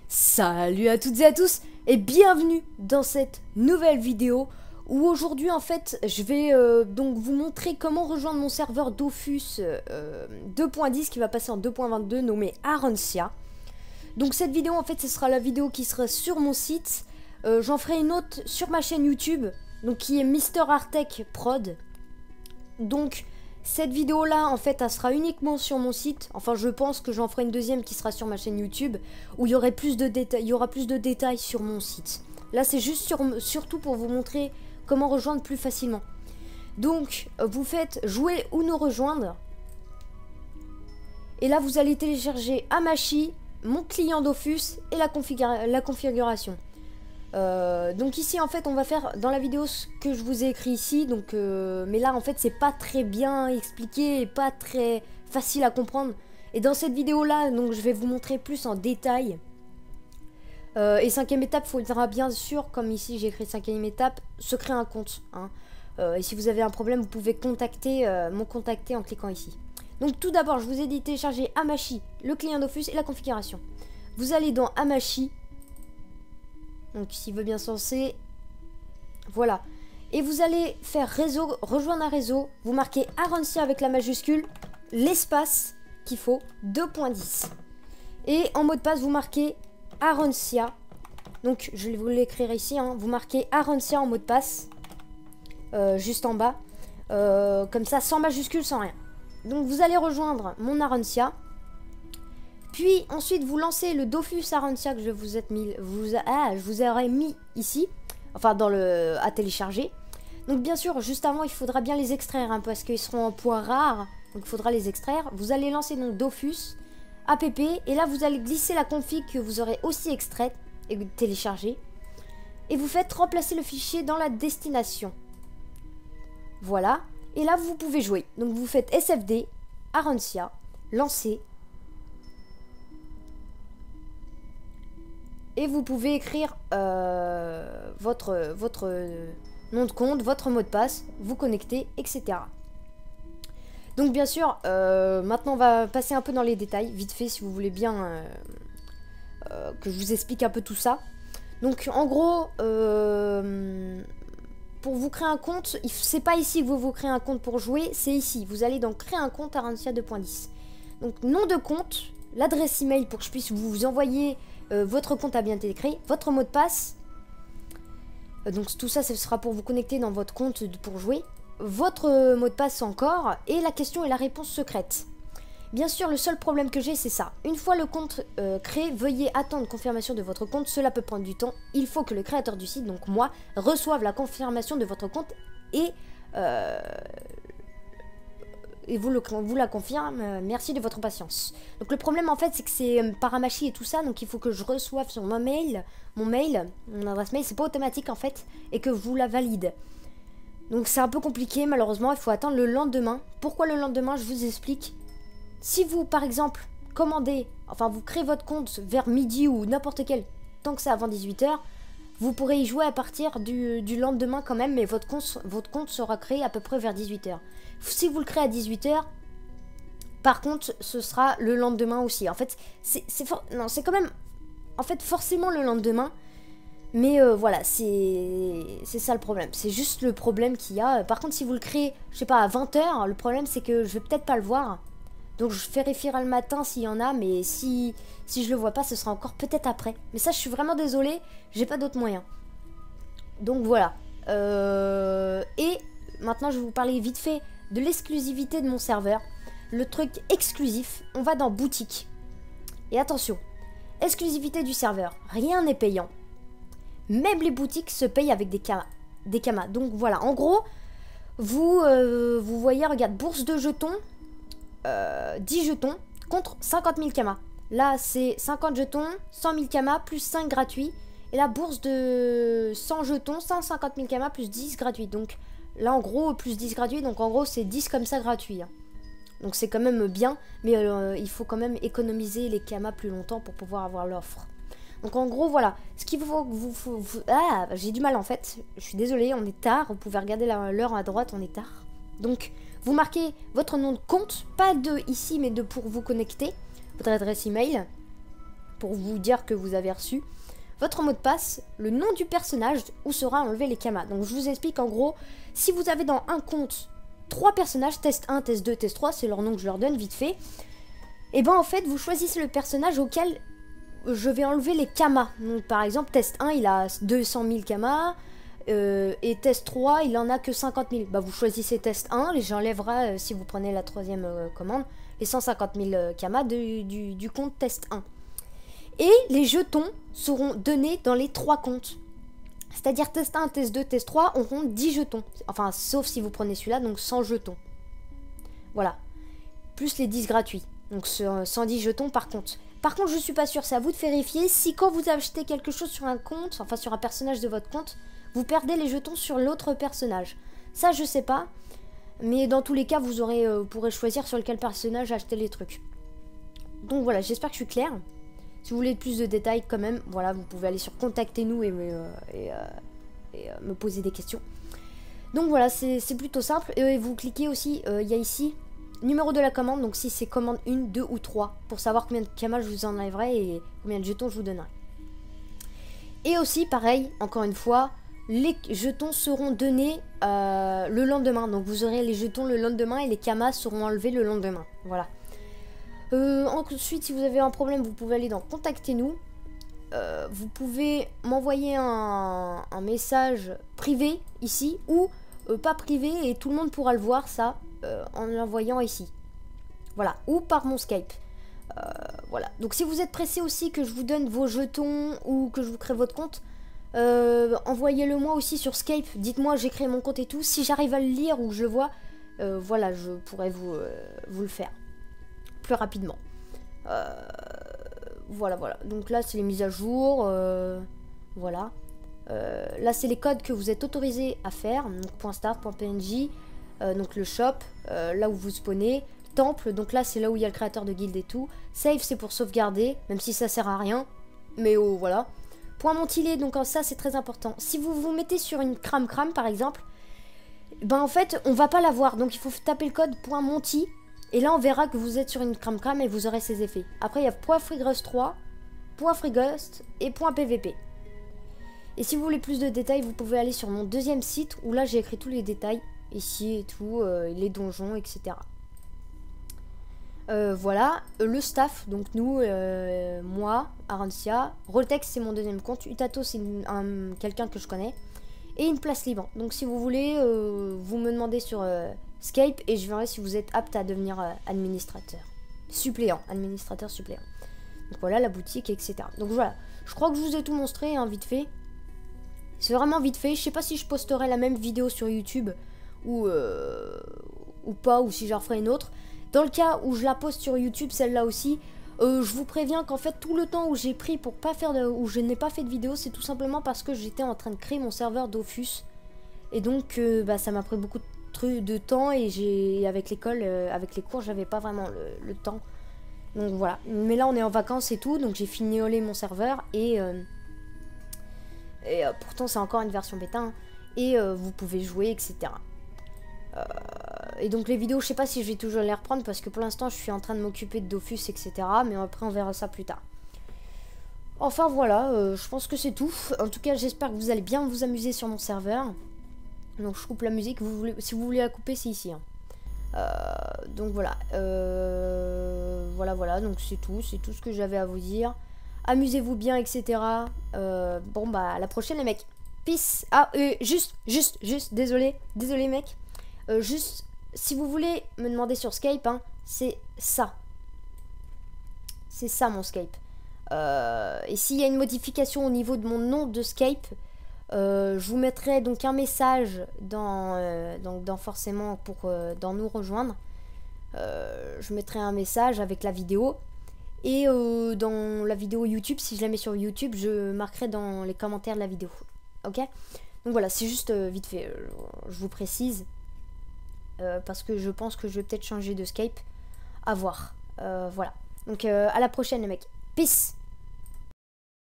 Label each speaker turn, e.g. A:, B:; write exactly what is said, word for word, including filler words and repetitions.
A: Salut à toutes et à tous et bienvenue dans cette nouvelle vidéo où aujourd'hui en fait je vais euh, donc vous montrer comment rejoindre mon serveur Dofus euh, deux point dix qui va passer en deux point vingt-deux nommé Arencia. Donc cette vidéo en fait ce sera la vidéo qui sera sur mon site, euh, j'en ferai une autre sur ma chaîne YouTube donc qui est Mister Artech Prod. Donc cette vidéo là en fait elle sera uniquement sur mon site, enfin je pense que j'en ferai une deuxième qui sera sur ma chaîne YouTube où il y aurait plus de détails, il y aura plus de détails sur mon site. Là c'est juste sur, surtout pour vous montrer comment rejoindre plus facilement. Donc vous faites jouer ou nous rejoindre et là vous allez télécharger Hamachi, mon client Dofus et la, configura la configuration. Euh, donc ici en fait on va faire dans la vidéo ce que je vous ai écrit ici donc euh, mais là en fait c'est pas très bien expliqué et pas très facile à comprendre et dans cette vidéo là donc je vais vous montrer plus en détail. Euh, et cinquième étape, il faudra bien sûr, comme ici j'ai écrit cinquième étape, se créer un compte hein. euh, et si vous avez un problème vous pouvez contacter euh, mon contacter en cliquant ici. Donc tout d'abord je vous ai dit télécharger Hamachi, le client Dofus et la configuration. Vous allez dans Hamachi. Donc s'il veut bien censer, voilà. Et vous allez faire réseau, rejoindre un réseau. Vous marquez Arencia avec la majuscule, l'espace qu'il faut, deux point dix. Et en mot de passe, vous marquez Arencia. Donc je vais vous l'écrire ici, hein. Vous marquez Arencia en mot de passe, euh, juste en bas. Euh, comme ça, sans majuscule, sans rien. Donc vous allez rejoindre mon Arencia. Puis ensuite vous lancez le Dofus Arencia que je vous ai mis, vous, ah, je vous aurais mis ici, enfin dans le à télécharger. Donc bien sûr juste avant il faudra bien les extraire hein, parce qu'ils seront en poids rare, donc il faudra les extraire. Vous allez lancer donc Dofus app et là vous allez glisser la config que vous aurez aussi extraite et téléchargée et vous faites remplacer le fichier dans la destination. Voilà et là vous pouvez jouer. Donc vous faites S F D Arencia, lancer. Et vous pouvez écrire euh, votre, votre nom de compte, votre mot de passe, vous connecter, et cetera. Donc bien sûr, euh, maintenant on va passer un peu dans les détails, vite fait si vous voulez bien euh, euh, que je vous explique un peu tout ça. Donc en gros, euh, pour vous créer un compte, c'est pas ici que vous vous créez un compte pour jouer, c'est ici. Vous allez donc créer un compte Arencia deux point dix. Donc nom de compte, l'adresse email pour que je puisse vous envoyer... Euh, votre compte a bien été créé, votre mot de passe, euh, donc tout ça ce sera pour vous connecter dans votre compte pour jouer, votre euh, mot de passe encore, et la question et la réponse secrète. Bien sûr le seul problème que j'ai c'est ça, une fois le compte euh, créé, veuillez attendre confirmation de votre compte, cela peut prendre du temps, il faut que le créateur du site, donc moi, reçoive la confirmation de votre compte et... Euh, et vous, le, vous la confirme, euh, merci de votre patience. Donc le problème en fait c'est que c'est euh, par Hamachi et tout ça, donc il faut que je reçoive sur mon mail, mon mail, mon adresse mail, c'est pas automatique en fait, et que vous la valide. Donc c'est un peu compliqué malheureusement, il faut attendre le lendemain. Pourquoi le lendemain? Je vous explique. Si vous par exemple commandez, enfin vous créez votre compte vers midi ou n'importe quel, tant que c'est avant dix-huit heures, vous pourrez y jouer à partir du, du lendemain quand même, mais votre compte, votre compte sera créé à peu près vers dix-huit heures. Si vous le créez à dix-huit heures, par contre, ce sera le lendemain aussi. En fait, c'est non, c'est quand même, en fait, forcément le lendemain. Mais euh, voilà, c'est ça le problème. C'est juste le problème qu'il y a. Par contre, si vous le créez, je sais pas, à vingt heures, le problème c'est que je vais peut-être pas le voir. Donc je vérifierai le matin s'il y en a, mais si, si je le vois pas, ce sera encore peut-être après. Mais ça, je suis vraiment désolée, j'ai pas d'autre moyen. Donc voilà. Euh, et maintenant, je vais vous parler vite fait de l'exclusivité de mon serveur. Le truc exclusif, on va dans boutique. Et attention, exclusivité du serveur, rien n'est payant. Même les boutiques se payent avec des kamas. Des kamas. Donc voilà, en gros, vous, euh, vous voyez, regarde, bourse de jetons. Euh, dix jetons contre cinquante mille kamas. Là c'est cinquante jetons, cent mille kamas plus cinq gratuits. Et la bourse de cent jetons, cent cinquante mille kamas plus dix gratuits. Donc là en gros plus dix gratuits. Donc en gros c'est dix comme ça gratuits hein. Donc c'est quand même bien. Mais euh, il faut quand même économiser les kamas plus longtemps pour pouvoir avoir l'offre. Donc en gros voilà. Ce qu'il faut que vous, vous, vous... Ah j'ai du mal en fait. Je suis désolée, on est tard. Vous pouvez regarder l'heure à droite, on est tard. Donc vous marquez votre nom de compte, pas de ici mais de pour vous connecter, votre adresse email. pour vous dire que vous avez reçu votre mot de passe, le nom du personnage où sera enlevé les kamas. Donc je vous explique en gros, si vous avez dans un compte trois personnages, test un, test deux, test trois, c'est leur nom que je leur donne vite fait, et ben en fait vous choisissez le personnage auquel je vais enlever les kamas. Donc par exemple test un il a deux cent mille kamas, euh, et test trois il en a que cinquante mille. Bah vous choisissez test un et j'enlèverai, euh, si vous prenez la troisième euh, commande, les cent cinquante mille euh, kamas de, du, du compte test un. Et les jetons seront donnés dans les trois comptes. C'est-à-dire test un, test deux, test trois auront dix jetons. Enfin, sauf si vous prenez celui-là, donc cent jetons. Voilà. Plus les dix gratuits. Donc cent dix jetons par compte. Par contre, je suis pas sûre, c'est à vous de vérifier si quand vous achetez quelque chose sur un compte, enfin sur un personnage de votre compte, vous perdez les jetons sur l'autre personnage. Ça, je sais pas. Mais dans tous les cas, vous, aurez, euh, vous pourrez choisir sur lequel personnage acheter les trucs. Donc voilà, j'espère que je suis claire. Si vous voulez plus de détails quand même, voilà, vous pouvez aller sur contactez-nous et, me, euh, et, euh, et euh, me poser des questions. Donc voilà, c'est plutôt simple. Et vous cliquez aussi, il euh, y a ici, numéro de la commande. Donc si c'est commande un, deux ou trois, pour savoir combien de kamas je vous enlèverai et combien de jetons je vous donnerai. Et aussi, pareil, encore une fois, les jetons seront donnés euh, le lendemain. Donc vous aurez les jetons le lendemain et les kamas seront enlevés le lendemain. Voilà. Euh, ensuite, si vous avez un problème, vous pouvez aller dans contactez-nous. Euh, vous pouvez m'envoyer un, un message privé ici ou euh, pas privé et tout le monde pourra le voir ça euh, en l'envoyant ici. Voilà, ou par mon Skype. Euh, voilà. Donc si vous êtes pressé aussi que je vous donne vos jetons ou que je vous crée votre compte, euh, envoyez-le moi aussi sur Skype. Dites-moi j'ai créé mon compte et tout. Si j'arrive à le lire ou je le vois, euh, voilà, je pourrais vous, euh, vous le faire plus rapidement. Euh, voilà, voilà. Donc là, c'est les mises à jour. Euh, voilà. Euh, là, c'est les codes que vous êtes autorisé à faire. Donc, .start, .png, euh, donc le shop, euh, là où vous spawnez. Temple, donc là, c'est là où il y a le créateur de guilde et tout. Save, c'est pour sauvegarder, même si ça sert à rien. Mais oh, voilà. Point Montilé, donc ça, c'est très important. Si vous vous mettez sur une crame crame, par exemple, ben en fait, on va pas la voir. Donc, il faut taper le code point .monty. Et là, on verra que vous êtes sur une crame crame et vous aurez ces effets. Après, il y a point .freegrust trois, point .freegrust et point .pvp. Et si vous voulez plus de détails, vous pouvez aller sur mon deuxième site où là, j'ai écrit tous les détails. Ici et tout, euh, les donjons, et cetera. Euh, voilà, le staff, donc nous, euh, moi, Arancia, Roltex, c'est mon deuxième compte. Utato, c'est quelqu'un que je connais. Et une place libre. Donc si vous voulez, euh, vous me demandez sur... Euh, Skype et je verrai si vous êtes apte à devenir euh, administrateur. Suppléant, administrateur suppléant. Donc voilà la boutique, et cetera. Donc voilà, je crois que je vous ai tout montré, hein, vite fait. C'est vraiment vite fait. Je sais pas si je posterai la même vidéo sur YouTube ou, euh, ou pas, ou si j'en referai une autre. Dans le cas où je la poste sur YouTube, celle-là aussi, euh, je vous préviens qu'en fait tout le temps où j'ai pris pour pas faire de, où je n'ai pas fait de vidéo, c'est tout simplement parce que j'étais en train de créer mon serveur Dofus. Et donc euh, bah, ça m'a pris beaucoup de de temps et j'ai avec l'école euh, avec les cours j'avais pas vraiment le, le temps, donc voilà. Mais là on est en vacances et tout, donc j'ai fignolé mon serveur et, euh, et euh, pourtant c'est encore une version bêta, hein, et euh, vous pouvez jouer, etc. Euh, et donc les vidéos, je sais pas si je vais toujours les reprendre parce que pour l'instant je suis en train de m'occuper de Dofus, etc. Mais après on verra ça plus tard. Enfin voilà, euh, je pense que c'est tout. En tout cas, j'espère que vous allez bien vous amuser sur mon serveur. Donc je coupe la musique, vous voulez, si vous voulez la couper, c'est ici. Hein. Euh, donc voilà. Euh, voilà, voilà, donc c'est tout. C'est tout ce que j'avais à vous dire. Amusez-vous bien, et cetera. Euh, bon, bah, à la prochaine, les mecs. Peace. Ah, euh, juste, juste, juste, désolé. Désolé, mec. Euh, juste, si vous voulez me demander sur Skype, hein, c'est ça. C'est ça, mon Skype. Euh, et s'il y a une modification au niveau de mon nom de Skype... Euh, je vous mettrai donc un message dans, euh, donc dans forcément pour euh, dans nous rejoindre. Euh, je mettrai un message avec la vidéo et euh, dans la vidéo YouTube, si je la mets sur YouTube, je marquerai dans les commentaires de la vidéo. Ok? Donc voilà, c'est juste euh, vite fait. Euh, je vous précise euh, parce que je pense que je vais peut-être changer de Skype. À voir. Euh, voilà. Donc euh, à la prochaine les mecs. Peace.